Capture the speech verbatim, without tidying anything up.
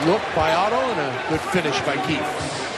look by Otto and a good finish by Keith.